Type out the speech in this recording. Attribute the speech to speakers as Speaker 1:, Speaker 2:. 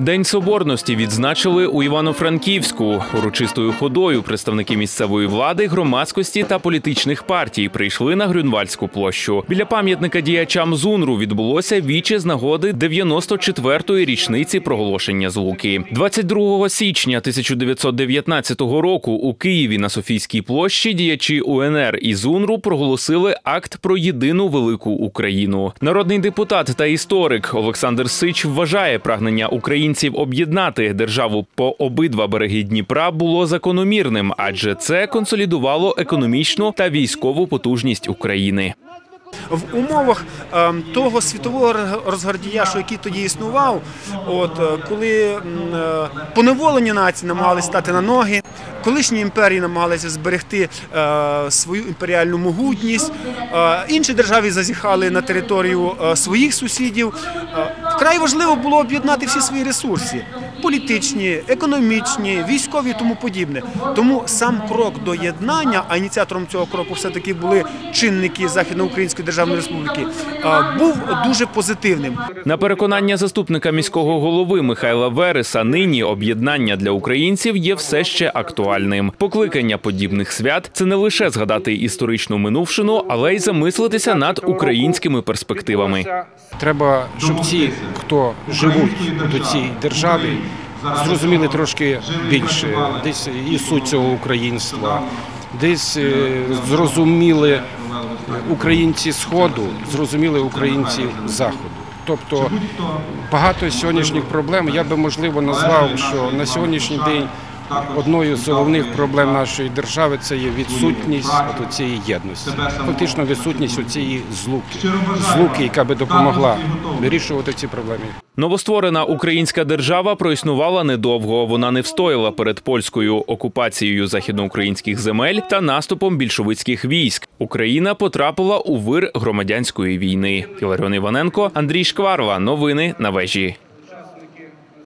Speaker 1: День Соборності відзначили у Івано-Франківську. Урочистою ходою представники місцевої влади, громадськості та політичних партій прийшли на Грюнвальдську площу. Біля пам'ятника діячам ЗУНРу відбулося віче з нагоди 94-ї річниці проголошення Злуки. 22 січня 1919 року у Києві на Софійській площі діячі УНР і ЗУНРу проголосили акт про єдину велику Україну. Народний депутат та історик Олександр Сич вважає, прагнення українців об'єднати державу по обидва береги Дніпра було закономірним, адже це консолідувало економічну та військову потужність України.
Speaker 2: В умовах того світового розгардіяшу, який тоді існував, коли поневолені нації намагалися стати на ноги, колишні імперії намагалися зберегти свою імперіальну могутність, інші держави зазіхали на територію своїх сусідів. Вкрай важливо було об'єднати всі свої ресурси – політичні, економічні, військові і тому подібне. Тому сам крок до єднання, а ініціатором цього кроку все-таки були чинники Західноукраїнської Державної Республіки, був дуже позитивним.
Speaker 1: На переконання заступника міського голови Михайла Вереса, нині об'єднання для українців є все ще актуальним. Покликання подібних свят – це не лише згадати історичну минувшину, але й замислитися над українськими перспективами.
Speaker 3: Треба, щоб ті, хто живуть до цієї держави, зрозуміли трошки більше, десь і суть цього українства, десь зрозуміли українці Сходу, зрозуміли українці Заходу. Тобто багато сьогоднішніх проблем я би, можливо, назвав, що на сьогоднішній день одною з головних проблем нашої держави – це є відсутність цієї єдності. Фактично відсутність цієї злуки, яка би допомогла вирішувати ці проблеми.
Speaker 1: Новостворена українська держава проіснувала недовго. Вона не встояла перед польською окупацією західноукраїнських земель та наступом більшовицьких військ. Україна потрапила у вир громадянської війни. Іларіон Іваненко, Андрій Шкварла. Новини на Вежі.